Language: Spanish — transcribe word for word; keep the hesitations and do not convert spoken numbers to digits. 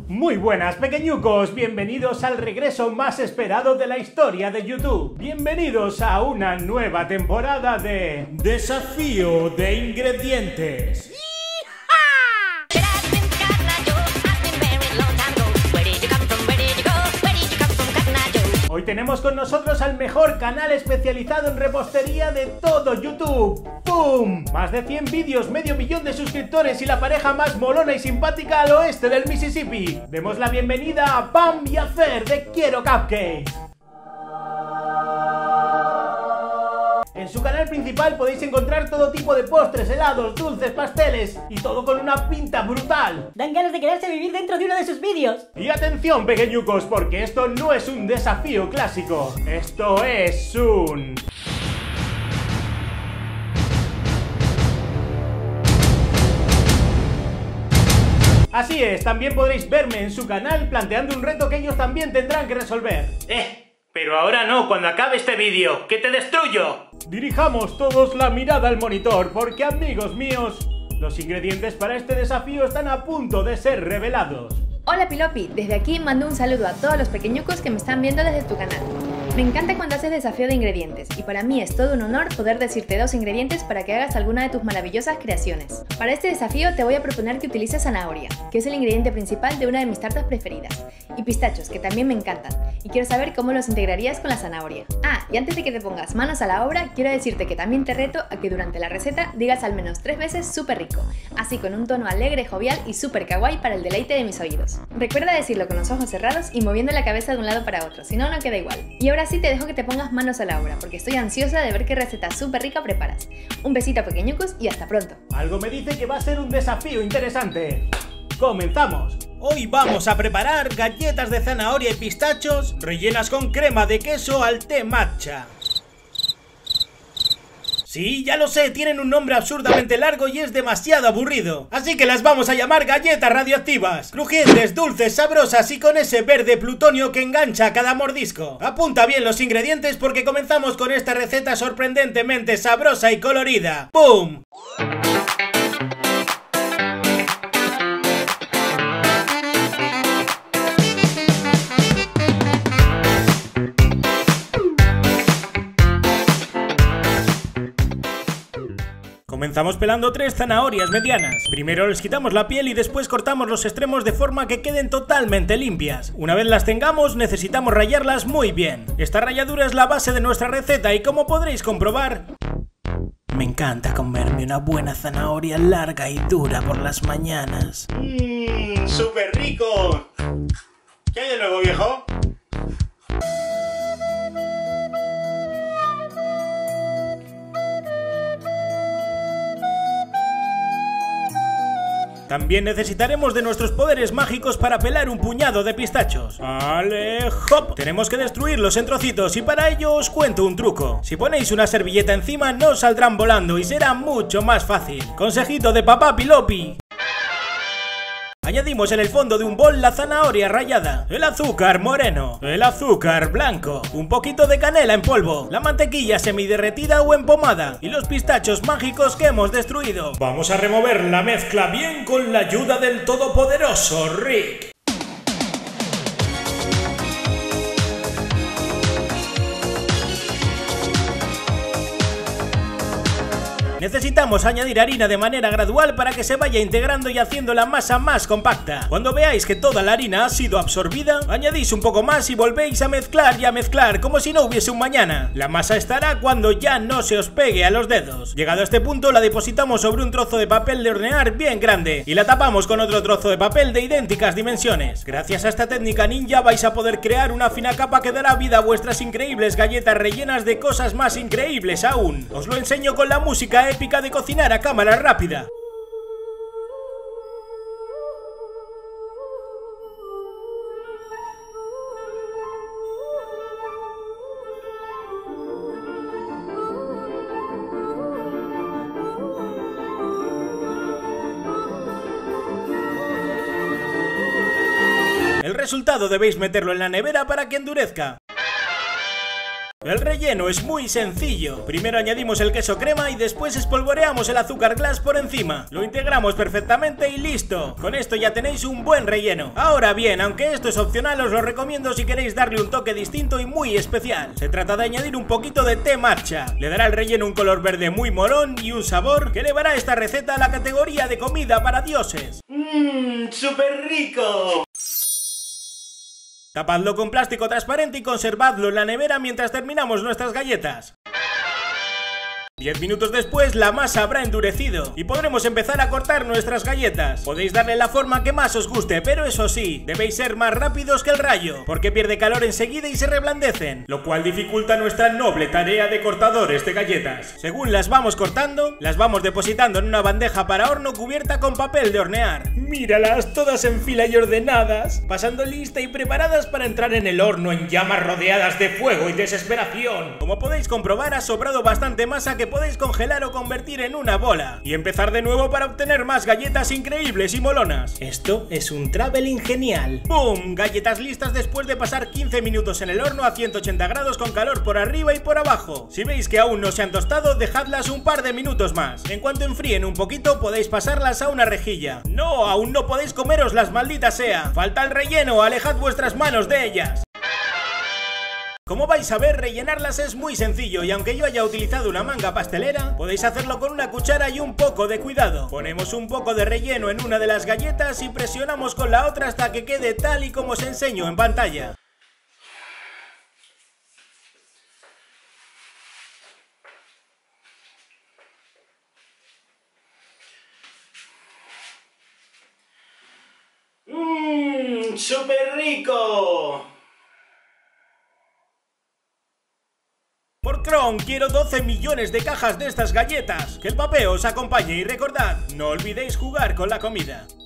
Muy buenas pequeñucos, bienvenidos al regreso más esperado de la historia de YouTube. Bienvenidos a una nueva temporada de Desafío de Ingredientes. Hoy tenemos con nosotros al mejor canal especializado en repostería de todo YouTube. ¡Pum! Más de cien vídeos, medio millón de suscriptores y la pareja más molona y simpática al oeste del Mississippi. Demos la bienvenida a Pam y a Fer de Quiero Cupcakes. En su canal principal podéis encontrar todo tipo de postres, helados, dulces, pasteles y todo con una pinta brutal. Dan ganas de quedarse vivir dentro de uno de sus vídeos. Y atención pequeñucos, porque esto no es un desafío clásico, esto es un... Así es, también podréis verme en su canal planteando un reto que ellos también tendrán que resolver. ¡Eh! Pero ahora no, cuando acabe este vídeo, ¡que te destruyo! Dirijamos todos la mirada al monitor, porque amigos míos, los ingredientes para este desafío están a punto de ser revelados. Hola Pilopi, desde aquí mando un saludo a todos los pequeñucos que me están viendo desde tu canal. Me encanta cuando haces desafío de ingredientes y para mí es todo un honor poder decirte dos ingredientes para que hagas alguna de tus maravillosas creaciones. Para este desafío te voy a proponer que utilices zanahoria, que es el ingrediente principal de una de mis tartas preferidas, y pistachos, que también me encantan, y quiero saber cómo los integrarías con la zanahoria. Ah, y antes de que te pongas manos a la obra, quiero decirte que también te reto a que durante la receta digas al menos tres veces súper rico, así con un tono alegre, jovial y súper kawaii para el deleite de mis oídos. Recuerda decirlo con los ojos cerrados y moviendo la cabeza de un lado para otro, si no, no queda igual. Y ahora sí te dejo que te pongas manos a la obra, porque estoy ansiosa de ver qué receta súper rica preparas. Un besito pequeñucos y hasta pronto. Algo me dice que va a ser un desafío interesante. ¡Comenzamos! Hoy vamos a preparar galletas de zanahoria y pistachos rellenas con crema de queso al té matcha. Sí, ya lo sé, tienen un nombre absurdamente largo y es demasiado aburrido. Así que las vamos a llamar galletas radioactivas. Crujientes, dulces, sabrosas y con ese verde plutonio que engancha a cada mordisco. Apunta bien los ingredientes porque comenzamos con esta receta sorprendentemente sabrosa y colorida. ¡Pum! Comenzamos pelando tres zanahorias medianas. Primero les quitamos la piel y después cortamos los extremos de forma que queden totalmente limpias. Una vez las tengamos, necesitamos rallarlas muy bien. Esta ralladura es la base de nuestra receta y como podréis comprobar, me encanta comerme una buena zanahoria larga y dura por las mañanas. Mmm, súper rico. ¿Qué hay de nuevo, viejo? También necesitaremos de nuestros poderes mágicos para pelar un puñado de pistachos. ¡Ale, hop! Tenemos que destruirlos en trocitos y para ello os cuento un truco. Si ponéis una servilleta encima no saldrán volando y será mucho más fácil. Consejito de papá Pilopi. Añadimos en el fondo de un bol la zanahoria rallada, el azúcar moreno, el azúcar blanco, un poquito de canela en polvo, la mantequilla semiderretida o empomada y los pistachos mágicos que hemos destruido. Vamos a remover la mezcla bien con la ayuda del todopoderoso Rick. Necesitamos añadir harina de manera gradual para que se vaya integrando y haciendo la masa más compacta. Cuando veáis que toda la harina ha sido absorbida, añadís un poco más y volvéis a mezclar y a mezclar como si no hubiese un mañana. La masa estará cuando ya no se os pegue a los dedos. Llegado a este punto la depositamos sobre un trozo de papel de hornear bien grande y la tapamos con otro trozo de papel de idénticas dimensiones. Gracias a esta técnica ninja vais a poder crear una fina capa que dará vida a vuestras increíbles galletas rellenas de cosas más increíbles aún. Os lo enseño con la música épica de cocinar a cámara rápida. El resultado debéis meterlo en la nevera para que endurezca. El relleno es muy sencillo. Primero añadimos el queso crema y después espolvoreamos el azúcar glass por encima. Lo integramos perfectamente y listo. Con esto ya tenéis un buen relleno. Ahora bien, aunque esto es opcional, os lo recomiendo si queréis darle un toque distinto y muy especial. Se trata de añadir un poquito de té matcha. Le dará al relleno un color verde muy molón y un sabor que elevará esta receta a la categoría de comida para dioses. Mmm, súper rico. Tapadlo con plástico transparente y conservadlo en la nevera mientras terminamos nuestras galletas. diez minutos después la masa habrá endurecido y podremos empezar a cortar nuestras galletas. Podéis darle la forma que más os guste, pero eso sí, debéis ser más rápidos que el rayo, porque pierde calor enseguida y se reblandecen, lo cual dificulta nuestra noble tarea de cortadores de galletas. Según las vamos cortando, las vamos depositando en una bandeja para horno cubierta con papel de hornear. Míralas, todas en fila y ordenadas, pasando lista y preparadas para entrar en el horno en llamas rodeadas de fuego y desesperación. Como podéis comprobar, ha sobrado bastante masa que podéis congelar o convertir en una bola y empezar de nuevo para obtener más galletas increíbles y molonas. Esto es un traveling genial. ¡Boom! Galletas listas después de pasar quince minutos en el horno a ciento ochenta grados con calor por arriba y por abajo. Si veis que aún no se han tostado, dejadlas un par de minutos más. En cuanto enfríen un poquito, podéis pasarlas a una rejilla. ¡No! Aún no podéis comeroslas, maldita sea. Falta el relleno, alejad vuestras manos de ellas. Como vais a ver, rellenarlas es muy sencillo y aunque yo haya utilizado una manga pastelera, podéis hacerlo con una cuchara y un poco de cuidado. Ponemos un poco de relleno en una de las galletas y presionamos con la otra hasta que quede tal y como os enseño en pantalla. Mmm, súper rico. Por Chrome quiero doce millones de cajas de estas galletas. Que el papeo os acompañe y recordad, no olvidéis jugar con la comida.